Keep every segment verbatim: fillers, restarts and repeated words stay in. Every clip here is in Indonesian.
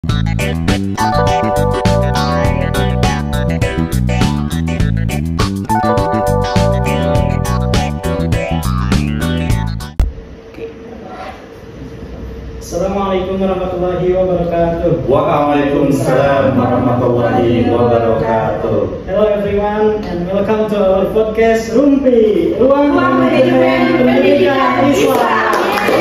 Assalamualaikum warahmatullahi wabarakatuh. Waalaikumsalam warahmatullahi wabarakatuh. Hello everyone and welcome to our podcast Rumpi, Ruang Manajemen Pendidikan Islam.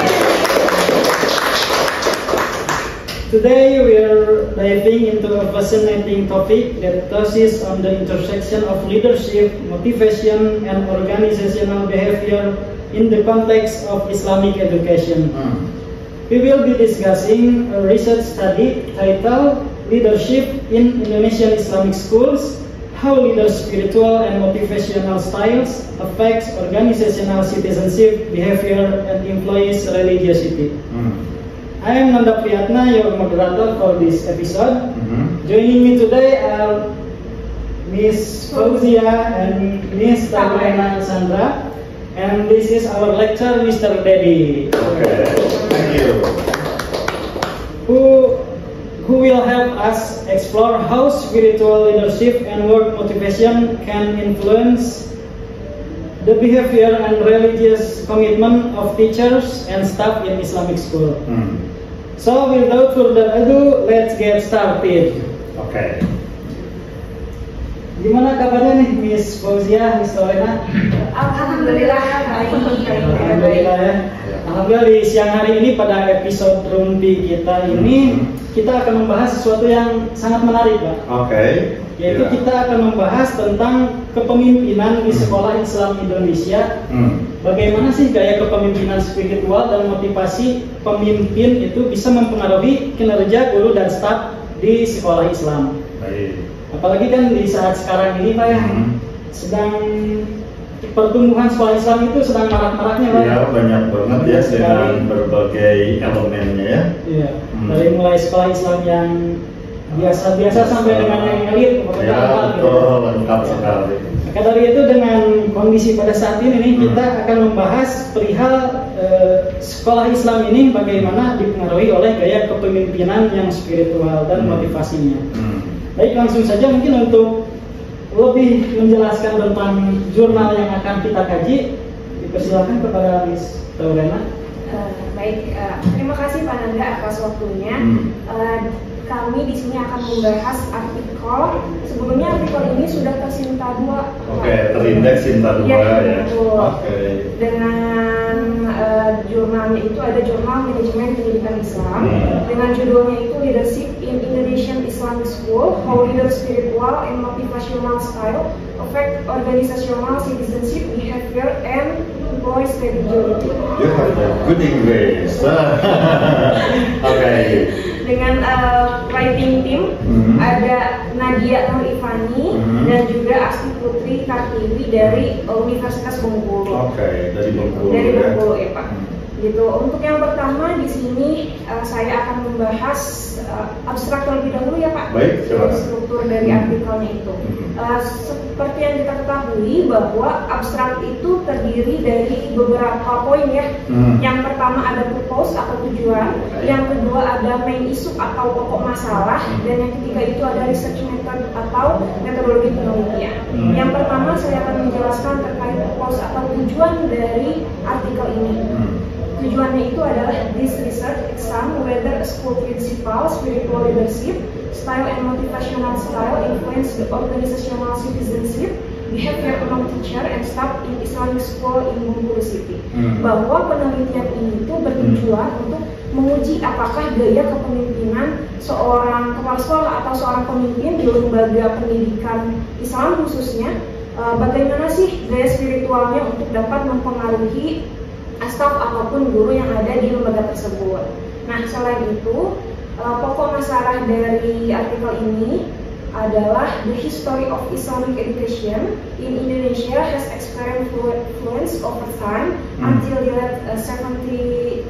Today we are diving into a fascinating topic that touches on the intersection of leadership, motivation, and organizational behavior in the context of Islamic education. Hmm. We will be discussing a research study titled Leadership in Indonesian Islamic Schools, How Leaders' Spiritual and Motivational Styles Affects Organizational Citizenship, Behavior, and Employees' Religiosity. Mm. I am Nanda Priyatna, your moderator for this episode. Mm-hmm. Joining me today are Miss Fauzia and Miss Tabrena Sandra. And this is our lecturer, Mister Dedi. Okay, thank you. Who, who will help us explore how spiritual leadership and work motivation can influence the behavior and religious commitment of teachers and staff in Islamic school. Hmm. So without further ado, let's get started. Okay. Gimana kabarnya nih Miss Fauzia, Miss Tabrena? Alhamdulillah baik. Alhamdulillah ya. Alhamdulillah di siang hari ini pada episode Rumpi kita ini kita akan membahas sesuatu yang sangat menarik, Pak. Oke. Okay. Yaitu yeah. kita akan membahas tentang kepemimpinan di sekolah Islam Indonesia. Hmm. Bagaimana sih gaya kepemimpinan spiritual dan motivasi pemimpin itu bisa mempengaruhi kinerja guru dan staf di sekolah Islam. Baik. Apalagi kan di saat sekarang ini Pak ya, hmm. sedang pertumbuhan sekolah Islam itu sedang marak-maraknya Pak. Iya, banyak banget ya dengan berbagai elemennya ya. Iya. Hmm. Dari mulai sekolah Islam yang biasa-biasa sampai dengan yang elit, ya, betul, gitu. Lengkap sekali. Maka dari itu dengan kondisi pada saat ini nih, hmm. kita akan membahas perihal eh, sekolah Islam ini bagaimana dipengaruhi oleh gaya kepemimpinan yang spiritual dan hmm. motivasinya. Hmm. Baik, langsung saja mungkin untuk lebih menjelaskan tentang jurnal yang akan kita kaji, dipersilakan kepada Miss Tabrena. Uh, baik, uh, terima kasih Pak Nanda atas waktunya. Hmm. Uh, kami di sini akan membahas artikel. Sebelumnya artikel ini sudah tersinta dua. Oke, okay, terindeks Sinta dua ya. ya. Oke. Okay. Dengan uh, jurnalnya itu ada Jurnal Manajemen Pendidikan Islam. Hmm. Dengan judulnya itu Leadership in Indonesian Islamic School, How Leaders' Spiritual and Motivational Style Affect Organizational Citizenship, Behavior, and Employees' Religiosity. You have a good English. Oke. Okay. Dengan uh, writing team mm-hmm. ada Nadia Nurifani mm-hmm. dan juga Asti Putri Kartiwi dari Universitas Bengkulu. Oke, okay, dari Bengkulu. Dari Bengkulu ya, ya Pak. Hmm. Gitu. Untuk yang pertama di sini uh, saya akan membahas uh, abstrak terlebih dahulu ya Pak. Baik, silakan. Struktur dari hmm. artikelnya itu. Hmm. Uh, seperti yang kita ketahui bahwa abstrak itu terdiri dari beberapa poin ya. Hmm. Yang pertama ada purpose atau tujuan, okay. Yang kedua ada main issue atau pokok masalah, hmm. dan yang ketiga itu ada research method atau metodologi penelitian. Hmm. Yang pertama saya akan menjelaskan terkait purpose atau tujuan dari artikel ini. Hmm. Tujuannya itu adalah this research examine whether a school principal, spiritual leadership, style and motivational style influence the organizational citizenship, behavior among teacher and staff in Islamic school in Bengkulu City. Hmm. Bahwa penelitian ini itu bertujuan hmm. untuk menguji apakah gaya kepemimpinan seorang kepala sekolah atau seorang pemimpin di lembaga pendidikan Islam khususnya, uh, bagaimana sih gaya spiritualnya untuk dapat mempengaruhi staf ataupun guru yang ada di lembaga tersebut. Nah, selain itu, uh, pokok masalah dari artikel ini adalah the history of Islamic education in Indonesia has experienced influence over time hmm. until the late uh, seventies.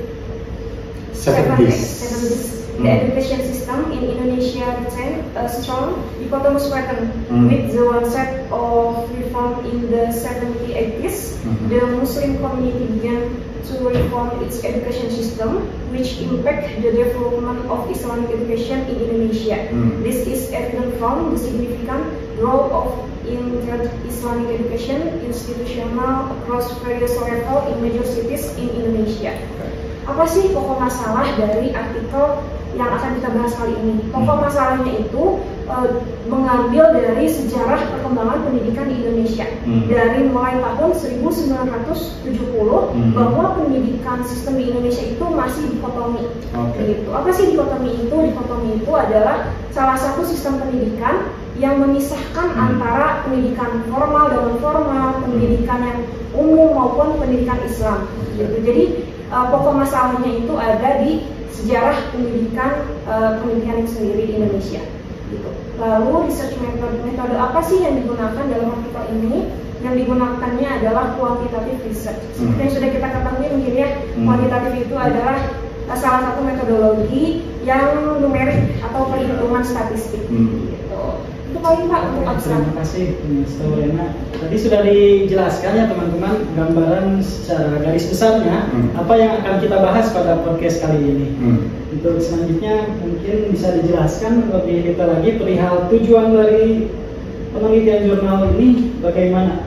The education system in Indonesia retained a strong dichotomous pattern mm. with the one set of reform in the seventies eighties. Mm-hmm. The Muslim community began to reform its education system, which impact the development of Islamic education in Indonesia. Mm. This is evident from the significant growth of inter-Islamic education institutional across various levels in major cities in Indonesia. Okay. Apa sih pokok masalah dari artikel yang akan kita bahas kali ini? Pokok masalahnya itu e, mengambil dari sejarah perkembangan pendidikan di Indonesia hmm. dari mulai tahun seribu sembilan ratus tujuh puluh hmm. bahwa pendidikan sistem di Indonesia itu masih dikotomi. Okay. Gitu. Apa sih dikotomi itu? Dikotomi itu adalah salah satu sistem pendidikan yang memisahkan hmm. antara pendidikan formal dan non formal, pendidikan yang umum maupun pendidikan Islam. Gitu. Jadi uh, pokok masalahnya itu ada di sejarah pendidikan uh, pendidikan itu sendiri di Indonesia. Gitu. Lalu research metode metode apa sih yang digunakan dalam artikel ini? Yang digunakannya adalah quantitative research. Seperti hmm. yang sudah kita ketahui mungkin ya, hmm. kuantitatif itu adalah uh, salah satu metodologi yang numerik atau perhitungan statistik. Hmm. Gitu. Itu paling Pak untuk abstrak. Terima kasih Miz Taurena. Tadi sudah dijelaskan ya teman-teman gambaran secara garis besarnya hmm. apa yang akan kita bahas pada podcast kali ini. Hmm. Untuk selanjutnya mungkin bisa dijelaskan lebih detail lagi perihal tujuan dari penelitian jurnal ini bagaimana?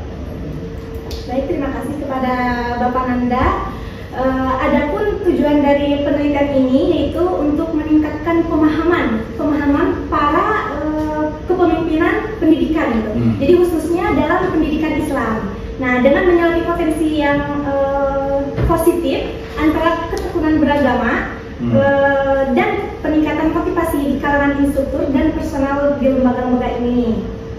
Baik, terima kasih kepada Bapak Nanda. Uh, adapun tujuan dari penelitian ini yaitu untuk meningkatkan pemahaman pemahaman para uh, kepemimpinan pendidikan gitu. Hmm. Jadi khususnya dalam pendidikan Islam. Nah, dengan menyelami potensi yang uh, positif antara keteguhan beragama hmm. uh, dan peningkatan motivasi di kalangan instruktur dan personal di lembaga-lembaga ini.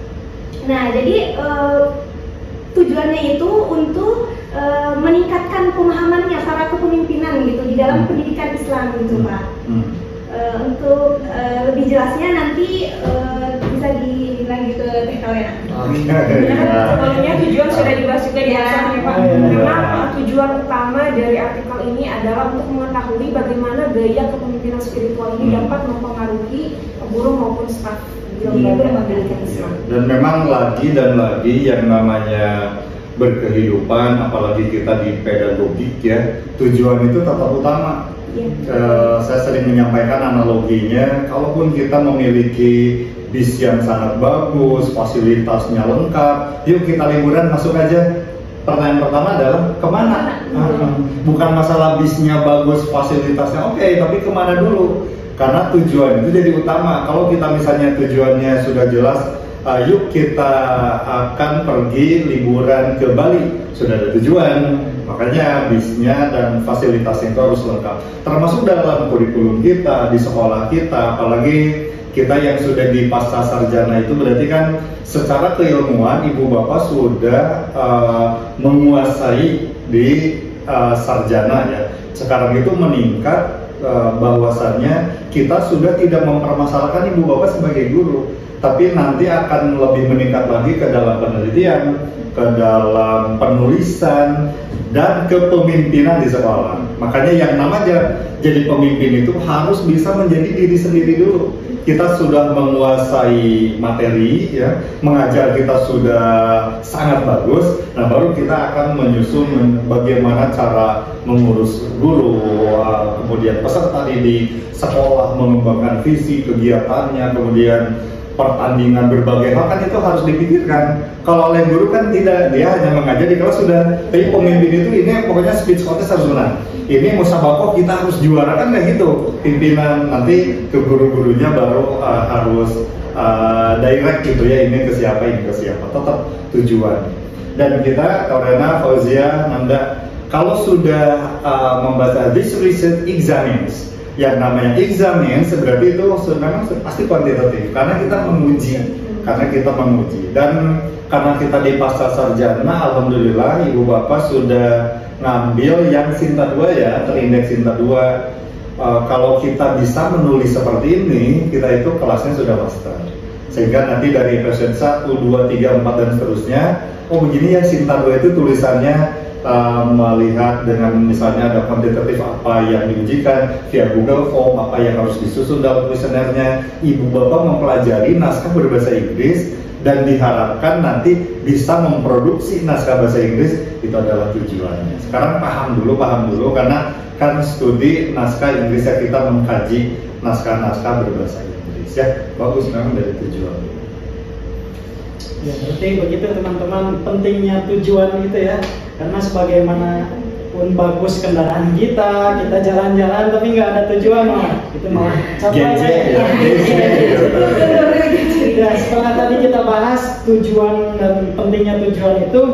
Nah, jadi uh, tujuannya itu untuk uh, meningkatkan pemahamannya para kepemimpinan gitu di dalam hmm. pendidikan Islam gitu Pak. Hmm. Uh, untuk uh, lebih jelasnya nanti uh, bisa dilanjut ke Teh Taurena. Oke. Sebelumnya tujuan sudah dibahas juga di atas ya Pak. Memang tujuan utama dari artikel ini adalah untuk mengetahui bagaimana gaya kepemimpinan spiritual ini hmm. dapat mempengaruhi guru maupun staf di lembaga pendidikan Islam. Dan memang lagi dan lagi yang namanya berkehidupan, apalagi kita di pedagogik ya, tujuan itu tetap utama. Ya. Uh, saya sering menyampaikan analoginya, kalaupun kita memiliki bis yang sangat bagus, fasilitasnya lengkap, yuk kita liburan masuk aja. Pertanyaan pertama adalah kemana? Uh, bukan masalah bisnya bagus, fasilitasnya oke, okay, tapi kemana dulu? Karena tujuan itu jadi utama. Kalau kita misalnya tujuannya sudah jelas, uh, yuk kita akan pergi liburan ke Bali, sudah ada tujuan. Makanya bisnya dan fasilitasnya itu harus lengkap. Termasuk dalam kurikulum kita, di sekolah kita, apalagi kita yang sudah di pasca sarjana itu berarti kan secara keilmuan ibu bapak sudah uh, menguasai di uh, sarjana ya. Sekarang itu meningkat uh, bahwasannya kita sudah tidak mempermasalahkan ibu bapak sebagai guru, tapi nanti akan lebih meningkat lagi ke dalam penelitian, ke dalam penulisan, dan kepemimpinan di sekolah. Makanya yang namanya jadi pemimpin itu harus bisa menjadi diri sendiri dulu. Kita sudah menguasai materi, ya, mengajar kita sudah sangat bagus. Nah, baru kita akan menyusun bagaimana cara mengurus guru, kemudian peserta didik, sekolah mengembangkan visi kegiatannya, kemudian pertandingan berbagai hal kan itu harus dipikirkan. Kalau oleh guru kan tidak, dia hanya mengajar di kelas sudah. Tapi pemimpin itu ini pokoknya speech contest harus menang. Ini musabakoh kita harus juara kan kayak gitu. Pimpinan nanti ke guru-gurunya baru uh, harus uh, direct gitu ya, ini ke siapa, ini ke siapa. Tetap tujuan. Dan kita, Taurena, Fauzia, Nanda, kalau sudah uh, membaca this research examines, yang namanya examines berarti itu memang pasti kuantitatif karena kita menguji, karena kita menguji dan karena kita di pasca sarjana, alhamdulillah ibu bapak sudah ngambil yang Sinta dua ya, terindeks Sinta dua. Uh, kalau kita bisa menulis seperti ini, kita itu kelasnya sudah master. Sehingga nanti dari episode satu, dua, tiga, empat dan seterusnya, oh begini ya Sinta dua itu tulisannya uh, melihat dengan misalnya ada kuantitatif apa yang diujikan via Google Form, apa yang harus disusun dalam kuesionernya, ibu bapak mempelajari naskah berbahasa Inggris dan diharapkan nanti bisa memproduksi naskah bahasa Inggris. Itu adalah tujuannya. Sekarang paham dulu, paham dulu karena kan studi naskah Inggris ya, kita mengkaji naskah-naskah berbahasa Inggris ya. Bagus memang dari tujuan. Ya, berarti begitu teman-teman, pentingnya tujuan itu ya. Karena sebagaimana pun bagus kendaraan kita, kita jalan-jalan tapi nggak ada tujuan, mah itu malah capek ya. Ya, setelah tadi kita bahas tujuan dan pentingnya tujuan itu,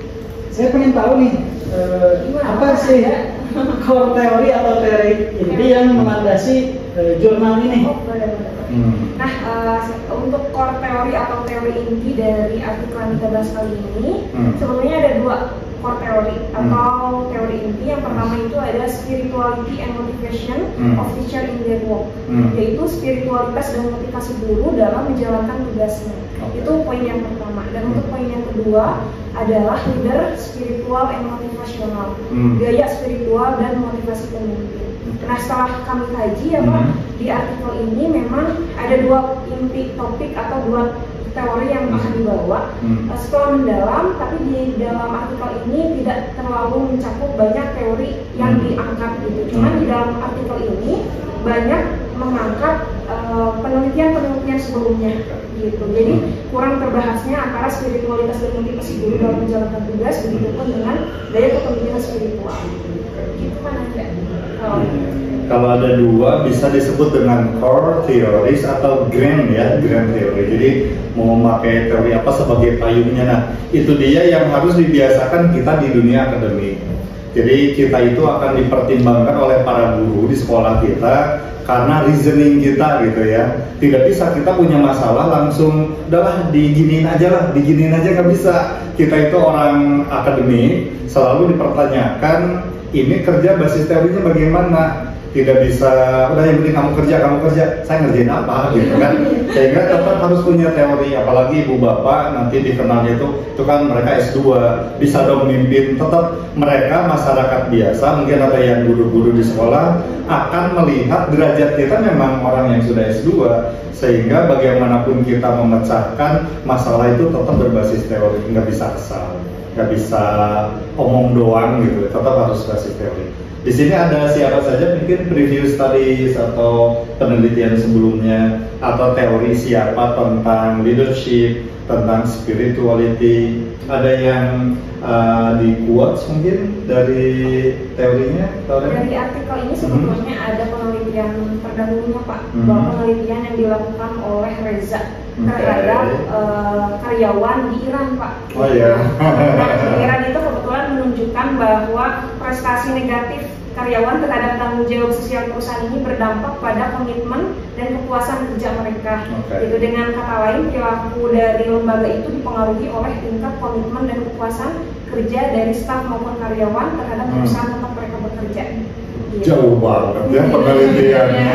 saya pengen tahu nih eh, apa sih core teori atau teori inti yang melandasi eh, jurnal ini? Oh, Hmm. Nah, uh, untuk core teori atau teori inti dari artikel yang kita bahas kali ini, hmm. sebenarnya ada dua core teori atau hmm. teori inti. Yang pertama itu ada spirituality and motivation hmm. of teacher in their work, hmm. yaitu spiritualitas dan motivasi guru dalam menjalankan tugasnya. Okay. Itu poin yang pertama. Dan hmm. untuk poin yang kedua adalah leader spiritual and motivational, hmm. gaya spiritual dan motivasi pemimpin. Nah, setelah kami kaji ya Pak, hmm. di artikel ini memang ada dua inti topik atau dua teori yang akan dibawa. Hmm. Setelah mendalam, tapi di dalam artikel ini tidak terlalu mencakup banyak teori yang hmm. diangkat gitu. Cuman hmm. di dalam artikel ini banyak mengangkat uh, penelitian-penelitian sebelumnya gitu. Jadi hmm. kurang terbahasnya antara spiritualitas dan motivasi guru dalam menjalankan tugas, begitupun dengan daya kepemimpinan spiritual. Gitu kan ada. Oh. Kalau ada dua bisa disebut dengan core theories atau grand ya, grand theory. Jadi mau memakai teori apa sebagai payungnya. Nah, itu dia yang harus dibiasakan kita di dunia akademik. Jadi kita itu akan dipertimbangkan oleh para guru di sekolah kita karena reasoning kita gitu ya. Tidak bisa kita punya masalah langsung udahlah diginiin aja lah, diginiin aja, nggak bisa. Kita itu orang akademik selalu dipertanyakan ini kerja basis teorinya bagaimana. Tidak bisa, udah yang penting kamu kerja, kamu kerja, saya ngerjain apa gitu kan. Sehingga tetap harus punya teori, apalagi ibu bapak nanti dikenalnya itu, itu kan mereka S dua, bisa dong memimpin. Tetap mereka masyarakat biasa, mungkin ada yang guru-guru di sekolah, akan melihat derajat kita memang orang yang sudah S dua. Sehingga bagaimanapun kita memecahkan masalah itu tetap berbasis teori, nggak bisa asal, nggak bisa omong doang gitu, tetap harus basis teori. Di sini ada siapa saja mungkin previous studies atau penelitian sebelumnya atau teori siapa tentang leadership, tentang spirituality. Ada yang uh, di quotes mungkin dari teorinya? Teori? Dari artikel ini sebetulnya hmm. ada penelitian terdahulunya Pak, hmm. bahwa penelitian yang dilakukan oleh Reza okay. terhadap uh, karyawan di Iran Pak. Oh iya. Nah, di Iran itu kebetulan menunjukkan bahwa prestasi negatif karyawan terhadap tanggung jawab sosial perusahaan ini berdampak pada komitmen dan kepuasan kerja mereka. Okay. Itu dengan kata lain perilaku dari lembaga itu dipengaruhi oleh tingkat komitmen dan kepuasan kerja dari staf maupun karyawan terhadap hmm. perusahaan tempat mereka bekerja. Gitu. Jauh banget ya penelitiannya.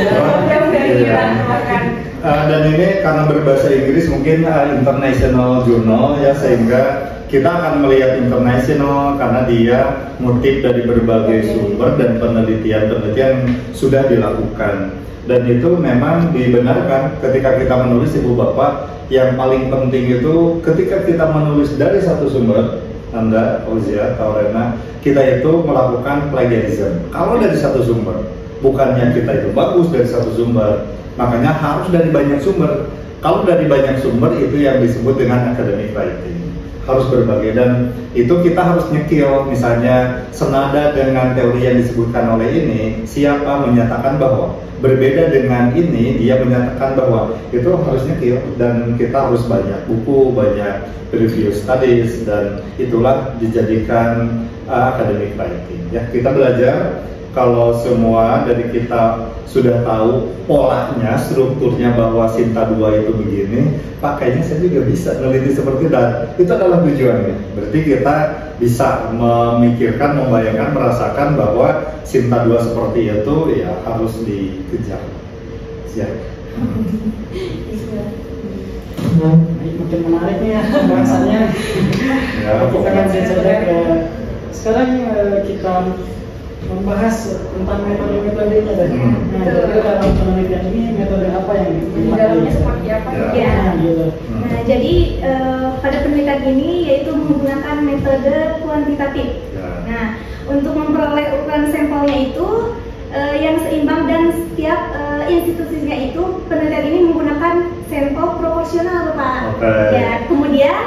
Uh, dan ini karena berbahasa Inggris mungkin uh, international journal ya, sehingga kita akan melihat internasional karena dia motif dari berbagai sumber dan penelitian-penelitian sudah dilakukan. Dan itu memang dibenarkan ketika kita menulis ibu bapak, yang paling penting itu ketika kita menulis dari satu sumber, Anda, Fauzia, atau Rena, kita itu melakukan plagiarism. Kalau dari satu sumber, bukannya kita itu bagus dari satu sumber, makanya harus dari banyak sumber. Kalau dari banyak sumber itu yang disebut dengan academic writing. Harus berbagai, dan itu kita harus nyekil. Misalnya senada dengan teori yang disebutkan oleh ini, siapa menyatakan bahwa berbeda dengan ini, dia menyatakan bahwa itu harus nyekil. Dan kita harus banyak buku, banyak review studies, dan itulah dijadikan uh, academic writing ya. Kita belajar kalau semua dari kita sudah tahu polanya, strukturnya bahwa Sinta dua itu begini, pakainya saya juga bisa meneliti seperti itu, dan itu adalah tujuannya. Berarti kita bisa memikirkan, membayangkan, merasakan bahwa Sinta dua seperti itu ya harus dikejar. Ya. Makin menarik nih ya bahasannya. Ya, kita akan saja ke sekarang uh, kita membahas tentang metode-metodenya tadi. Hmm. Nah, jadi dalam penelitian ini metode apa yang Di dalamnya seperti apa? Ya. Ya. Nah, gitu. Hmm. Nah, jadi eh, pada penelitian ini yaitu menggunakan metode kuantitatif. Ya. Nah, untuk memperoleh ukuran sampelnya itu eh, yang seimbang dan setiap eh, institusinya itu penelitian ini menggunakan sampel proporsional, Pak. Oke. Ya, kemudian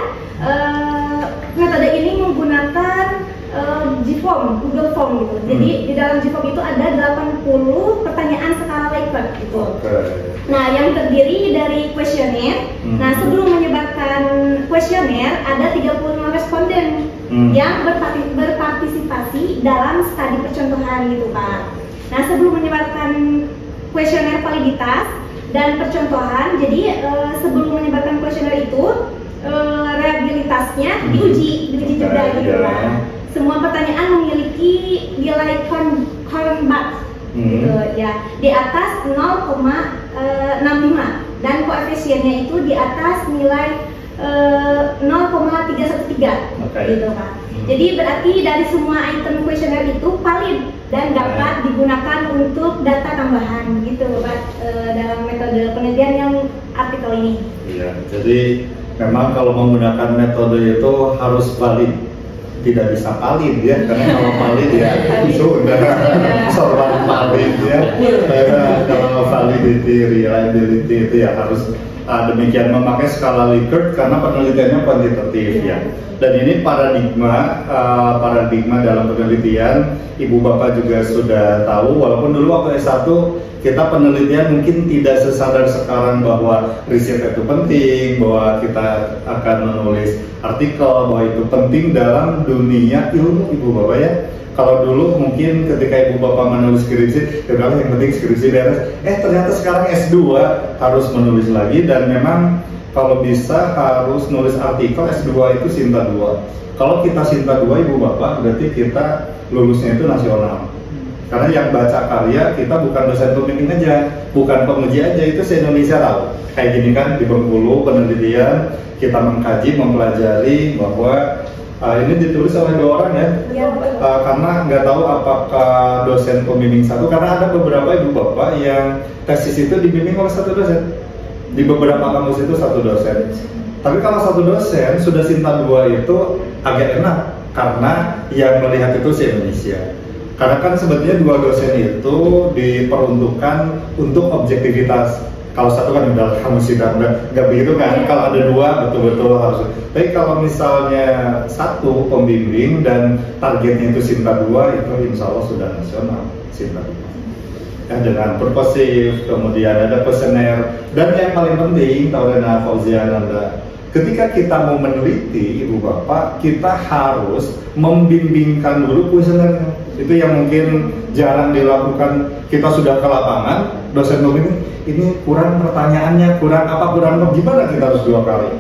eh, metode ini menggunakan eh, G-form, Google Form gitu. Jadi Hmm. di dalam G-form itu ada delapan puluh pertanyaan skala Likert gitu. Oke. Nah, yang terdiri dari kuesioner. Hmm. Nah, sebelum menyebarkan kuesioner, ada tiga puluh lima responden Hmm. yang berparti- berpartisipasi dalam studi percontohan gitu, Pak. Nah, sebelum menyebarkan kuesioner validitas dan percontohan, jadi eh, sebelum menyebarkan kuesioner itu eh, reliabilitasnya Hmm. diuji, diuji juga Oke, gitu, ya. Pak. Semua pertanyaan memiliki nilai Hornbach Hmm. gitu ya, di atas nol koma enam lima dan koefisiennya itu di atas nilai eh, nol koma tiga satu tiga Oke. gitu, Pak. Hmm. Jadi berarti dari semua item kuesioner itu valid dan dapat digunakan untuk data tambahan gitu, Pak, eh, dalam metode penelitian yang artikel ini. Iya, jadi memang kalau menggunakan metode itu harus valid, tidak bisa valid ya, karena kalau valid ya sudah seorang valid ya. Karena kalau validity, reliability itu ya harus uh, demikian memakai skala Likert karena penelitiannya kuantitatif ya. Dan ini paradigma uh, paradigma dalam penelitian, Ibu Bapak juga sudah tahu, walaupun dulu waktu S satu kita penelitian mungkin tidak sesadar sekarang bahwa riset itu penting, bahwa kita akan menulis artikel, bahwa itu penting dalam dunia ilmu, Ibu Bapak ya. Kalau dulu mungkin ketika Ibu Bapak menulis skripsi, ya udah yang penting skripsi beres. Eh ternyata sekarang S dua harus menulis lagi, dan memang kalau bisa harus nulis artikel S dua itu Sinta dua. Kalau kita Sinta dua, Ibu Bapak, berarti kita lulusnya itu nasional. Karena yang baca karya kita bukan dosen pembimbing aja, bukan penguji aja, itu se-Indonesia tahu. Kayak gini kan di Bengkulu penelitian kita mengkaji, mempelajari bahwa uh, ini ditulis oleh dua orang ya. Ya, betul. Uh, karena nggak tahu apakah dosen pembimbing satu, karena ada beberapa Ibu Bapak yang tesis itu dibimbing oleh satu dosen. Di beberapa kampus itu satu dosen. Tapi kalau satu dosen sudah Sinta dua itu agak enak karena yang melihat itu se-Indonesia. Karena kan sebetulnya dua dosen itu diperuntukkan untuk objektivitas. Kalau satu kan udah kamu sidang, udah nggak begitu kan? Kalau ada dua betul-betul harus. Tapi kalau misalnya satu pembimbing dan targetnya itu Sinta dua, itu insya Allah sudah nasional Sinta dua. Ya, dengan purposive, kemudian ada kuesioner, dan yang paling penting, Taurena Fauzia Nanda, ketika kita mau meneliti, Ibu Bapak, kita harus membimbingkan dulu kuesionernya. Itu yang mungkin jarang dilakukan. Kita sudah ke lapangan, dosen pembimbing, ini kurang pertanyaannya, kurang apa, kurang apa, gimana kita harus dua kali.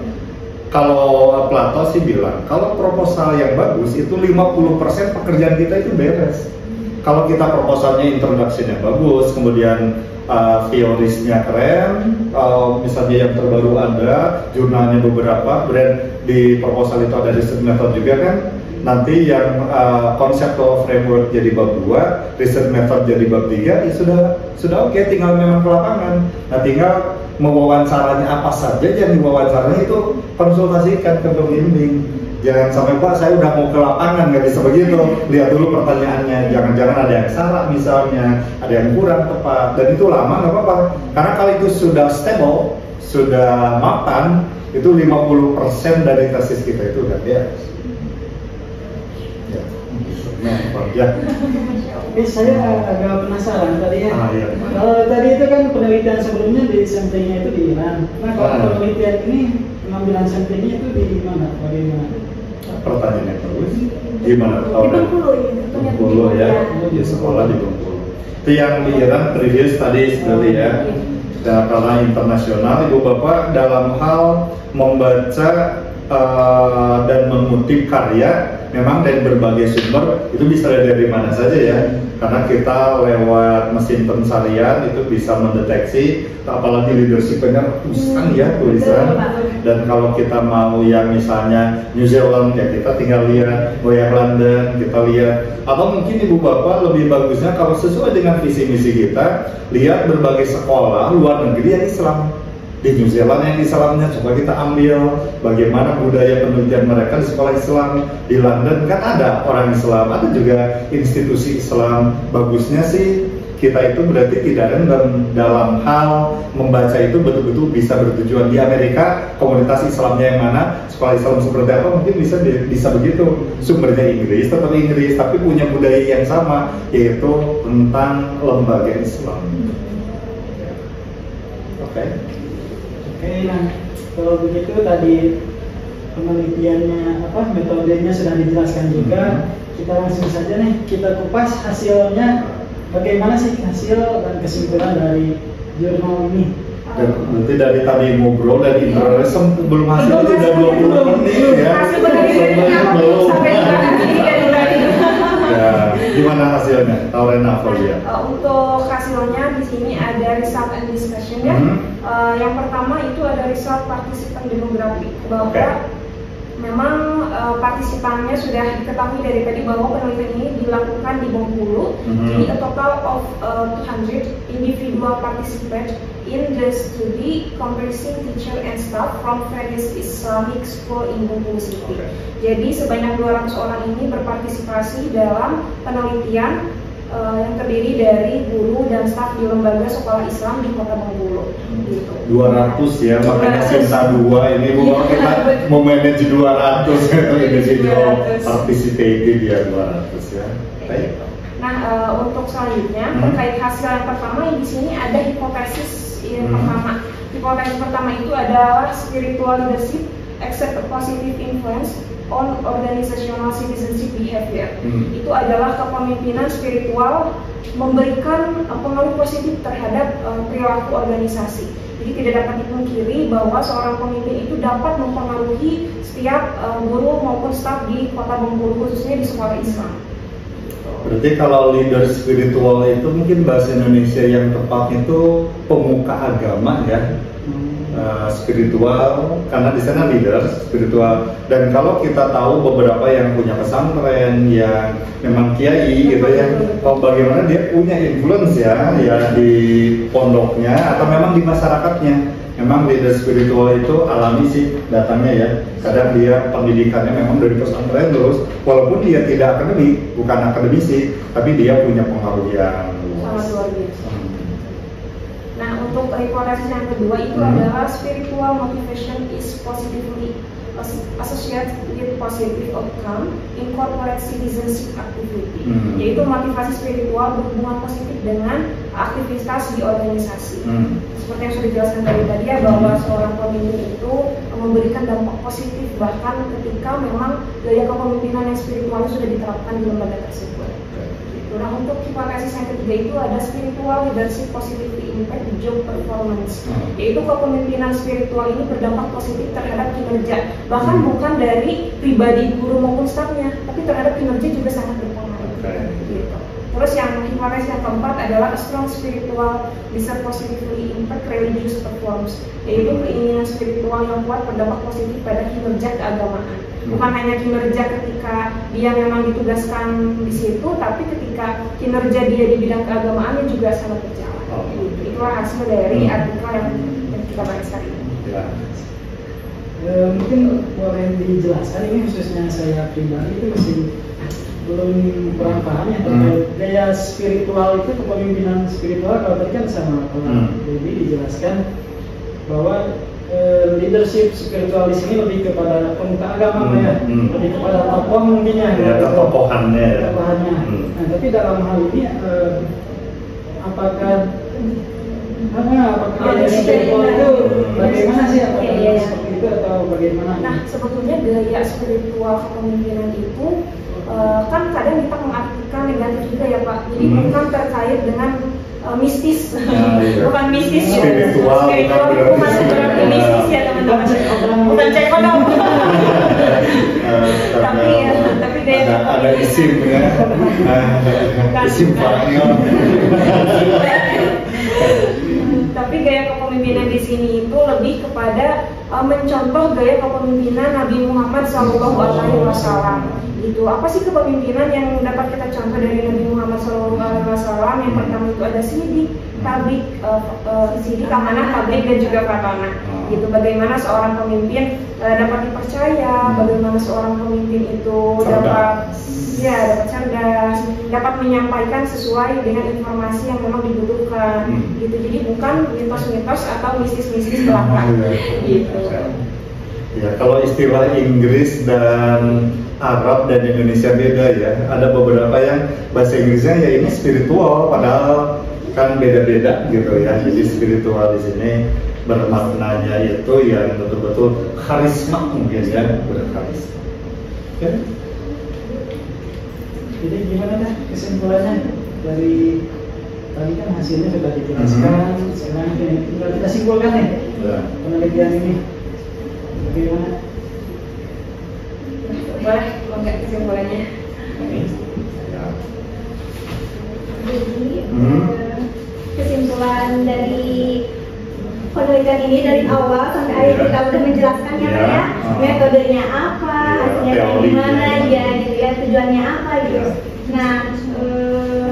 Kalau Plato sih bilang, kalau proposal yang bagus itu lima puluh persen pekerjaan kita itu beres. Kalau kita proposalnya introduction-nya bagus, kemudian uh, teorisnya keren, uh, misalnya yang terbaru ada, jurnalnya beberapa, kemudian di proposal itu ada research method juga kan, nanti yang uh, conceptual framework jadi bab dua, research method jadi bab tiga, ya sudah sudah oke, okay, tinggal memang ke lapangan. Nah tinggal mewawancaranya apa saja yang diwawancaranya itu konsultasikan ke pembimbing. Jangan sampai Pak saya udah mau ke lapangan, nggak bisa begitu. Lihat dulu pertanyaannya, jangan-jangan ada yang salah misalnya, ada yang kurang tepat, dan itu lama nggak apa-apa. Karena kalau itu sudah stable, sudah mapan, itu lima puluh persen dari tesis kita itu udah beres. Ya, nah, ya. Tapi saya agak penasaran tadi ya. Ah, iya. Kalau tadi itu kan penelitian sebelumnya di samplingnya itu di Iran. Nah kalau Ah. penelitian ini pengambilan samplingnya itu di mana? Bagaimana? Pertanyaannya terus gimana? Di Tahu kan? Bengkulu ya, tentunya di Bengkulu ya, Bengkulu. di sekolah di Bengkulu. Itu yang di Iran previous tadi sekali ya. Dan karena internasional, Ibu Bapak dalam hal membaca uh, dan mengutip karya memang dari berbagai sumber itu bisa dari mana saja ya, karena kita lewat mesin pencarian itu bisa mendeteksi, apalagi leadership-nya ratusan ya tulisan. Dan kalau kita mau yang misalnya New Zealand ya kita tinggal lihat, mau yang London kita lihat, atau mungkin ibu bapak lebih bagusnya kalau sesuai dengan visi misi kita lihat berbagai sekolah luar negeri yang Islam. Di New Zealand yang Islamnya coba kita ambil bagaimana budaya penelitian mereka di sekolah Islam. Di London kan ada orang Islam, ada juga institusi Islam. Bagusnya sih kita itu berarti tidak random dalam hal membaca itu betul-betul bisa bertujuan. Di Amerika komunitas Islamnya yang mana, sekolah Islam seperti apa, mungkin bisa bisa begitu. Sumbernya Inggris, tetap Inggris, tapi punya budaya yang sama, yaitu tentang lembaga Islam. Oke. Okay. Oke, nah kalau begitu tadi penelitiannya apa metodenya sudah dijelaskan juga. Kita langsung saja nih kita kupas hasilnya, bagaimana sih hasil dan kesimpulan dari jurnal ini. Nanti dari tadi ngobrol dan interest belum hasil itu udah dua puluh menit ya. Hasil penelitiannya belum sampai ya, gimana hasilnya? Taurena Folia. Uh, untuk hasilnya di sini ada result and discussion ya. Mm-hmm. uh, yang pertama itu ada result partisipan demografi bahwa okay. memang uh, partisipannya sudah diketahui dari tadi bahwa penelitian ini dilakukan di Bengkulu. Mm-hmm. Jadi a total of uh, two hundred individual participants in the study comprising teacher and staff from various Islamic school in Bengkulu City. Okay. Jadi sebanyak dua ratus orang ini berpartisipasi dalam penelitian uh, yang terdiri dari guru dan staf di lembaga sekolah Islam di Kota Bengkulu. Gitu. dua ratus ya, makanya Sinta dua ini bahwa kita mau manage dua ratus individual participated ya dua ratus ya. Baik. Nah, uh, untuk selanjutnya hmm. terkait hasil yang pertama di sini ada hipotesis yang hmm. pertama. Hipotesis pertama itu adalah spiritual leadership exert a positive influence on organizational citizenship behavior. Hmm. Itu adalah kepemimpinan spiritual memberikan uh, pengaruh positif terhadap uh, perilaku organisasi. Jadi tidak dapat dipungkiri bahwa seorang pemimpin itu dapat mempengaruhi setiap uh, guru maupun staf di Kota Bengkulu, khususnya di sekolah Islam. Berarti kalau leader spiritual itu mungkin bahasa Indonesia yang tepat itu pemuka agama ya. Uh, spiritual karena di sana leader spiritual. Dan kalau kita tahu beberapa yang punya pesantren yang memang kiai gitu ya, oh, bagaimana dia punya influence ya ya di pondoknya atau memang di masyarakatnya. Memang leader spiritual itu alami sih datangnya ya. Kadang dia pendidikannya memang dari pesantren terus, walaupun dia tidak akademik, bukan akademisi, tapi dia punya pengaruh yang sangat luar biasa. Nah, untuk hipotesis yang kedua itu hmm. adalah spiritual motivation is positively associated with positive outcome in corporate citizenship activity. Hmm. Yaitu motivasi spiritual berhubungan positif dengan aktivitas di organisasi. Hmm. Seperti yang sudah dijelaskan dari tadi ya, bahwa seorang pemimpin itu memberikan dampak positif bahkan ketika memang gaya kepemimpinan yang spiritual sudah diterapkan di lembaga tersebut. Nah, untuk hipotesis yang ketiga itu ada spiritual leadership positively impact job performance, hmm. yaitu kepemimpinan spiritual ini berdampak positif terhadap kinerja, bahkan hmm. bukan dari pribadi guru maupun stafnya, tapi terhadap kinerja juga sangat berpengaruh. Okay. Gitu. Terus yang hipotesis yang keempat adalah a strong spiritual leadership positively impact religious performance, yaitu keinginan spiritual yang kuat berdampak positif pada kinerja keagamaan. Bukan hanya kinerja ketika dia memang ditugaskan di situ, tapi ketika kinerja dia di bidang keagamaannya juga sangat berjalan. Oh. Itulah hasil dari hmm. artikel yang, yang kita bahas hari ini. Ya. E, mungkin boleh dijelaskan ini khususnya saya pribadi itu masih belum kurang paham ya terkait hmm. gaya spiritual itu, kepemimpinan spiritual. Kalau tadi kan sama kalau hmm. jadi dijelaskan bahwa Uh, leadership spiritual di sini lebih kepada pemuka agama hmm, ya, hmm. lebih kepada tokoh mungkin ya, ya tokohannya. Tokohannya. Hmm. Nah, tapi dalam hal ini uh, apakah apa apakah gaya spiritual itu bagaimana sih, apakah ya, ya, ya. seperti itu atau bagaimana? Nah, sebetulnya gaya spiritual kepemimpinan itu uh, kan kadang kita mengartikan negatif juga ya Pak. Jadi hmm. bukan terkait dengan Uh, mistis, ya, iya. bukan mistis ya, spiritual, spiritual bukan berarti mistis ya teman-teman, bukan cek kodok, tapi ya, tapi ada isim ya, isim Spanyol. Tapi gaya kepemimpinan di sini itu lebih kepada uh, mencontoh gaya kepemimpinan Nabi Muhammad shallallahu alaihi wasallam. Itu apa sih kepemimpinan yang dapat kita contoh dari Nabi Muhammad shallallahu alaihi wasallam? Yang pertama itu ada sidik, tablik, uh, uh, sidik, amanah, tablik dan juga fatanah. Gitu. Bagaimana seorang pemimpin uh, dapat dipercaya, bagaimana seorang pemimpin itu dapat ya dapat cerdas, dapat menyampaikan sesuai dengan informasi yang memang dibutuhkan. Hmm. Gitu. Jadi bukan mitos-mitos atau mistis-mistis belaka. Gitu. Ya, kalau istilah Inggris dan Arab dan Indonesia beda ya. Ada beberapa yang bahasa Inggrisnya ya ini spiritual, padahal kan beda-beda gitu ya. Jadi spiritual di sini bermaknanya itu yang betul-betul karisma mungkin ya, berkarisma. Oke. Jadi gimana dah kesimpulannya dari tadi kan hasilnya sudah dijelaskan, mm-hmm. sekarang tinggal kita simpulkan nih yeah. penelitian ini bagaimana? Boleh, enggak kesimpulannya? Jadi hmm. kesimpulan dari penelitian ini dari awal sampai akhir yeah. kita udah menjelaskan ya, yeah. ya uh. metodenya apa, yeah. hasilnya dari mana, ya gitu ya, tujuannya apa gitu. Yeah. Nah, uh,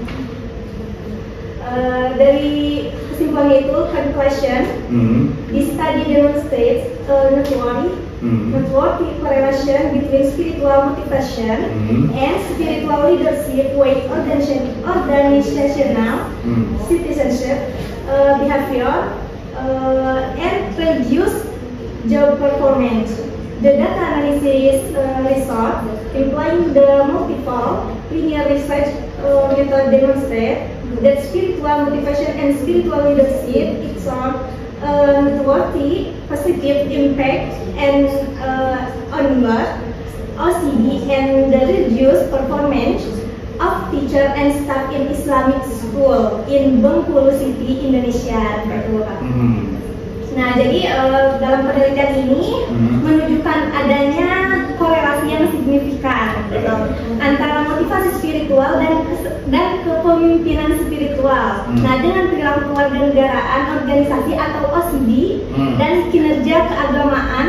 uh, dari kesimpulannya itu conclusion, mm. the study demonstrates a noteworthy, mm. noteworthy correlation between spiritual motivation mm. and spiritual leadership with organizational mm. citizenship uh, behavior uh, and reduce job performance. The data analysis uh, result employing the multiple linear research uh, method demonstrate that spiritual motivation and spiritual leadership exert a noteworthy positive impact and uh, on work, O C D, and the reduced performance of teacher and staff in Islamic school in Bengkulu City, Indonesia. Mm-hmm. Nah, jadi uh, dalam penelitian ini mm-hmm. menunjukkan adanya korelasi yang signifikan gitu, antara motivasi spiritual dan dan kepemimpinan spiritual. Mm-hmm. Nah, dengan perilaku kewarganegaraan, organisasi atau O C D mm-hmm. dan kinerja keagamaan.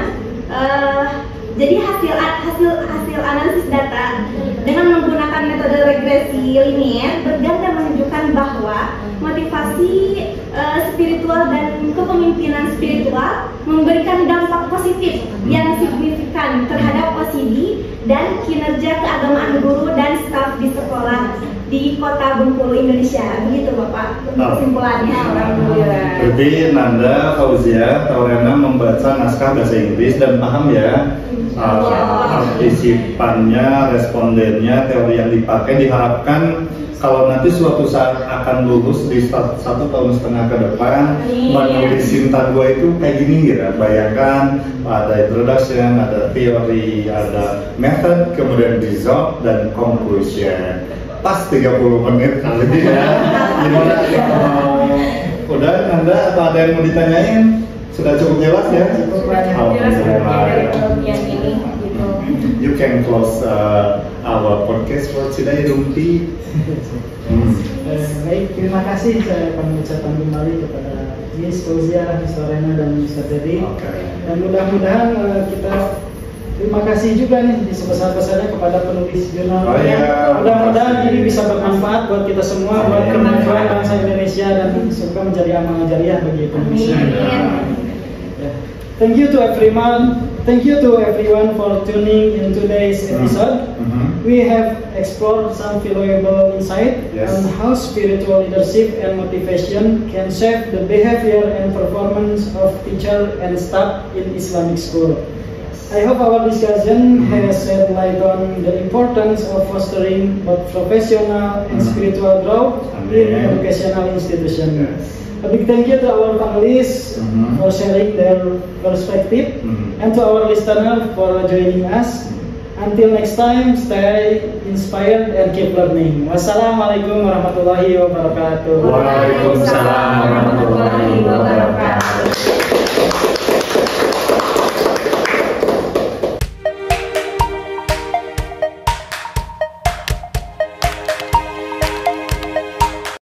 Uh, jadi hasil hasil hasil analisis data dengan menggunakan metode regresi linier berganda menunjukkan bahwa motivasi uh, spiritual dan kepemimpinan spiritual memberikan dampak positif yang signifikan terhadap O C D dan kinerja keagamaan guru dan staf di sekolah di kota Bengkulu, Indonesia. Begitu Bapak kesimpulannya. Alhamdulillah. Berarti Nanda, Fauzia, Taurena membaca naskah bahasa Inggris dan paham ya uh, partisipannya, respondennya, teori yang dipakai. Diharapkan kalau nanti suatu saat akan lulus di satu tahun setengah ke depan menulis Sinta dua itu kayak gini ya. Bayangkan ada introduction, ada teori, ada method, kemudian result dan conclusion. Pas tiga puluh menit kali ini ya. Gimana? Uh, udah Nanda atau ada yang mau ditanyain? Sudah cukup jelas ya? Cukup jelas dari kelebihan ini gitu. You can close uh, our podcast for today, Rumpi. Hmm. Eh, baik, terima kasih saya mengucapkan kembali kepada Miss Fauzia, Miss Taurena dan Mister Dedi. Okay. Dan mudah-mudahan uh, kita terima kasih juga nih sebesar-besarnya kepada penulis jurnal. Oh, iya. Mudah-mudahan ini bisa bermanfaat buat kita semua, oh, buat kemajuan bangsa Indonesia dan semoga menjadi amal jariah bagi Indonesia. Yeah. Thank you to everyone. Thank you to everyone for tuning in today's episode. Mm-hmm. We have explored some valuable insight yes. on how spiritual leadership and motivation can shape the behavior and performance of teacher and staff in Islamic school. I hope our discussion has shed light on the importance of fostering both professional and spiritual growth in educational institutions. Yes. A big thank you to our panelists mm-hmm. for sharing their perspective mm-hmm. and to our listeners for joining us. Until next time, stay inspired and keep learning. Wassalamualaikum warahmatullahi wabarakatuh. Waalaikumsalam.